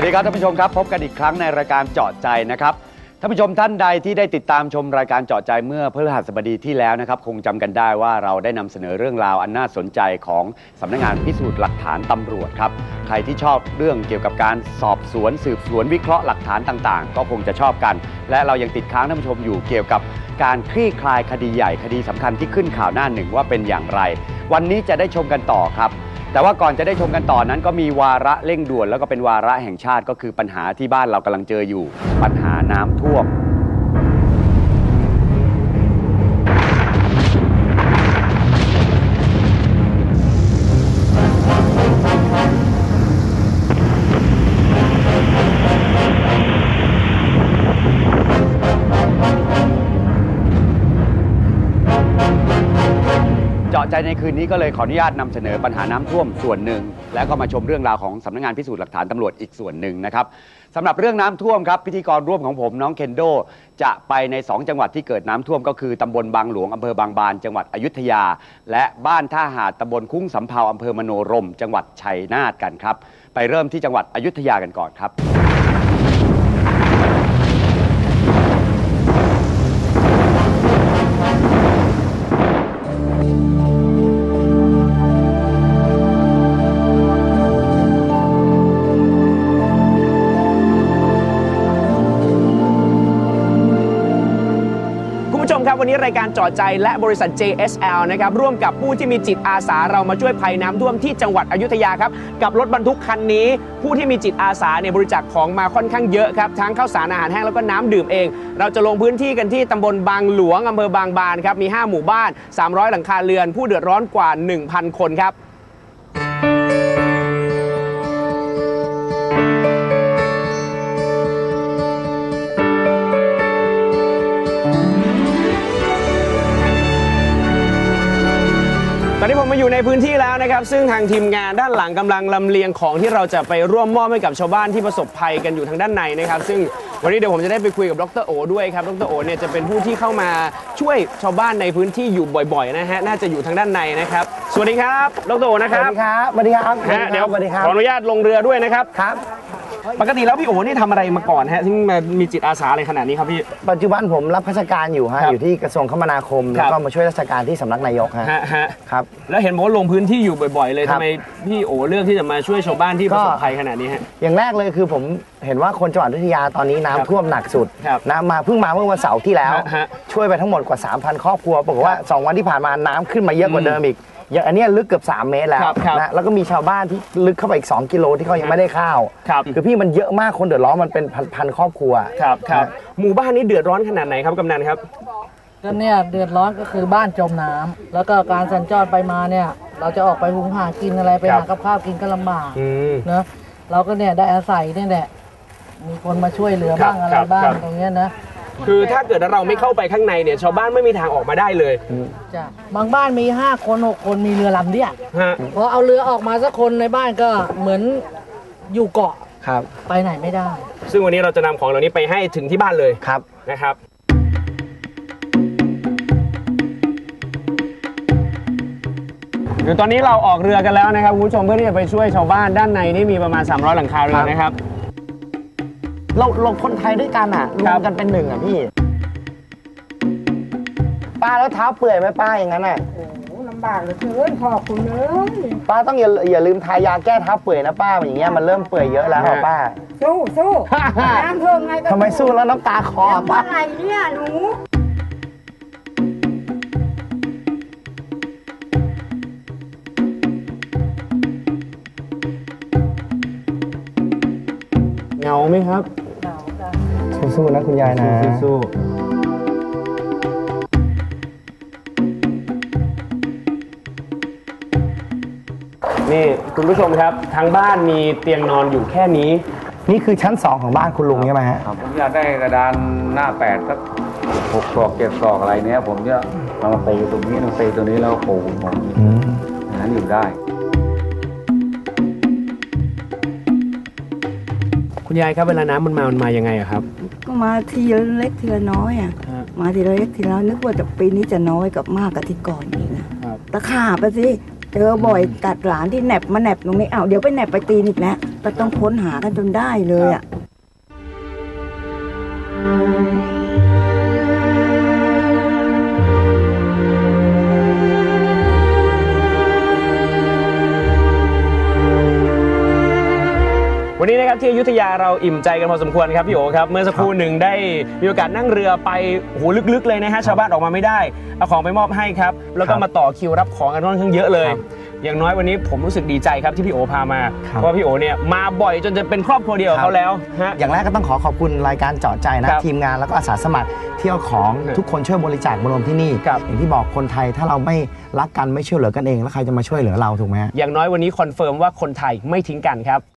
ดีครับท่านผู้ชมครับพบกันอีกครั้งในรายการเจาะใจนะครับท่านผู้ชมท่านใดที่ได้ติดตามชมรายการเจาะใจเมื่อพฤหัสบดีที่แล้วนะครับคงจำกันได้ว่าเราได้นำเสนอเรื่องราวอันน่าสนใจของสำนักงานพิสูจน์หลักฐานตำรวจครับใครที่ชอบเรื่องเกี่ยวกับการสอบสวนสืบสวนวิเคราะห์หลักฐานต่างๆก็คงจะชอบกันและเรายังติดค้างท่านผู้ชมอยู่เกี่ยวกับการคลี่คลายคดีใหญ่คดีสำคัญที่ขึ้นข่าวหน้าหนึ่งว่าเป็นอย่างไรวันนี้จะได้ชมกันต่อครับแต่ว่าก่อนจะได้ชมกันต่อนั้นก็มีวาระเร่งด่วนแล้วก็เป็นวาระแห่งชาติก็คือปัญหาที่บ้านเรากำลังเจออยู่ปัญหาน้ำท่วมเจาะใจในคืนนี้ก็เลยขออนุญาตนำเสนอปัญหาน้ำท่วมส่วนหนึ่งแล้วก็มาชมเรื่องราวของสำนักงานพิสูจน์หลักฐานตำรวจอีกส่วนหนึ่งนะครับสำหรับเรื่องน้ำท่วมครับพิธีกรร่วมของผมน้องเคนโดจะไปใน2จังหวัดที่เกิดน้ำท่วมก็คือตำบลบางหลวงอำเภอบางบานจังหวัดอยุธยาและบ้านท่าหาดตำบลคุ้งสำเภาอำเภอมโนรมจังหวัดชัยนาทกันครับไปเริ่มที่จังหวัดอยุธยากันก่อนครับครับวันนี้รายการเจาะใจและบริษัท JSL นะครับร่วมกับผู้ที่มีจิตอาสาเรามาช่วยภัยน้ำท่วมที่จังหวัดอยุธยาครับกับรถบรรทุกคันนี้ผู้ที่มีจิตอาสาเนี่ยบริจาคของมาค่อนข้างเยอะครับทั้งข้าวสารอาหารแห้งแล้วก็น้ำดื่มเองเราจะลงพื้นที่กันที่ตำบลบางหลวงอำเภอบางบานครับมี5หมู่บ้าน300หลังคาเรือนผู้เดือดร้อนกว่า 1,000 คนครับตอนนี้ผมมาอยู่ในพื้นที่แล้วนะครับซึ่งทางทีมงานด้านหลังกำลังลำเลียงของที่เราจะไปร่วมมอบให้กับชาวบ้านที่ประสบภัยกันอยู่ทางด้านในนะครับซึ่งวันนี้เดี๋ยวผมจะได้ไปคุยกับดร.โอด้วยครับดร.โอเนี่ยจะเป็นผู้ที่เข้ามาช่วยชาวบ้านในพื้นที่อยู่บ่อยๆนะฮะน่าจะอยู่ทางด้านในนะครับสวัสดีครับดร.โอนะครับสวัสดีครับสวัสดีครับเดี๋ยวขออนุญาตลงเรือด้วยนะครับครับปกติแล้วพี่โอนี่ทำอะไรมาก่อนฮะที่มีจิตอาสาอะไรขนาดนี้ครับพี่ปัจจุบันผมรับราชการอยู่ฮะอยู่ที่กระทรวงคมนาคมแล้วก็มาช่วยราชการที่สำนักนายกฮะครับแล้วเห็นบอกว่าลงพื้นที่อยู่บ่อยๆเลยทำไมพี่โอเลือกที่จะมาช่วยชาวบ้านที่ประสบภัยขนาดนี้ฮะอย่างแรกเลยคือผมเห็นว่าคนจังหวัดอยุธยาตอนนี้น้ำท่วมหนักสุดนะเพิ่งมาเมื่อวันเสาร์ที่แล้วช่วยไปทั้งหมดกว่า 3,000 ครอบครัวปรากฏว่า2วันที่ผ่านมาน้ำขึ้นมาเยอะกว่าเดิมอีกอย่างอันนี้ลึกเกือบ3 เมตรแล้วนะแล้วก็มีชาวบ้านที่ลึกเข้าไปอีก2 กิโลที่เขายังไม่ได้ข้าวคือพี่มันเยอะมากคนเดือดร้อนมันเป็นพันครอบครัวครับหมู่บ้านนี้เดือดร้อนขนาดไหนครับกำนันครับก็เนี่ยเดือดร้อนก็คือบ้านจมน้ำแล้วก็การสัญจรไปมาเนี่ยเราจะออกไปหุงหากินอะไรไปหากับข้าวกินก็ลำบากนะเราก็เนี่ยได้อาศัยเนี่ยแหละมีคนมาช่วยเหลือบ้างอะไรบ้างตรงนี้นะคือถ้าเกิดเราไม่เข้าไปข้างในเนี่ยชาวบ้านไม่มีทางออกมาได้เลยจ้ะบางบ้านมี5 คน 6 คนมีเรือลำเดียวพอเอาเรือออกมาสักคนในบ้านก็เหมือนอยู่เกาะไปไหนไม่ได้ซึ่งวันนี้เราจะนำของเหล่านี้ไปให้ถึงที่บ้านเลยนะครับเดี๋ยวตอนนี้เราออกเรือกันแล้วนะครับคุณผู้ชมเพื่อที่จะไปช่วยชาวบ้านด้านในนี่มีประมาณ300หลังคาเรือนนะครับเราคนไทยด้วยกันอ่ะรวมกันเป็นหนึ่งอ่ะพี่ป้าแล้วเท้าเปื่อยไหมป้าอย่างนั้นอ่ะโอ้ลำบากเหลือเกินขอบคุณเลยป้าต้องอย่าลืมทายาแก้เท้าเปื่อยนะป้าอย่างเงี้ยมันเริ่มเปื่อยเยอะแล้วป้าสู้น้ำท่วมไงทำไมสู้แล้วน้ำตาคลอป้าอะไรเนี่ยหนูเหงาไหมครับสู้ๆนะคุณยายนะสู้นี่คุณผู้ชมครับทางบ้านมีเตียงนอนอยู่แค่นี้นี่คือชั้น2ของบ้านคุณลุงใช่ไหมฮะผมอยากได้กระดานหน้า8สัก6 ศอก7 ศอกอะไรเนี้ยผมจะเอามาตีตรงนี้ตีตรงนี้แล้วปูผมอย่างนั้นอยู่ได้คุณยายครับเวลาน้ำมันมายังไงอะครับก็มาทีละเล็กทีละน้อยอ่ะมาทีละเล็กทีละน้อยนึกว่าจะปีนี้จะน้อยกับมากกับที่ก่อนอีกนะตะขาบไปสิเจอบ่อยกัดหลานที่แหนบมาแหนบตรงนี้เดี๋ยวไปแหนบไปตีนอีกแล้วก็ต้องค้นหากันจนได้เลยอ่ะวันนี้นะครับที่อยุธยาเราอิ่มใจกันพอสมควรครับพี่โอครับเมื่อสักครู่หนึ่งได้มีโอกาสนั่งเรือไปโหลึกๆเลยนะฮะชาวบ้านออกมาไม่ได้เอาของไปมอบให้ครับแล้วก็มาต่อคิวรับของกันค่อนข้างเยอะเลย อย่างน้อยวันนี้ผมรู้สึกดีใจครับที่พี่โอพามาเพราะว่าพี่โอเนี่ยมาบ่อยจนจะเป็นครอบครัวเดียวกับเขาแล้วฮะอย่างแรกก็ต้องขอบคุณรายการเจาะใจนะทีมงานแล้วก็อาสาสมัครที่เอาของทุกคนช่วยบริจาคมารวมที่นี่อย่างที่บอกคนไทยถ้าเราไม่รักกันไม่ช่วยเหลือกันเองแล้วใครจะมาช่วยเหลือเราถูกไหมอย่างน้อยวันนี้คอนเฟิร์มว่าคนไทยไม่ทิ้งกันครับ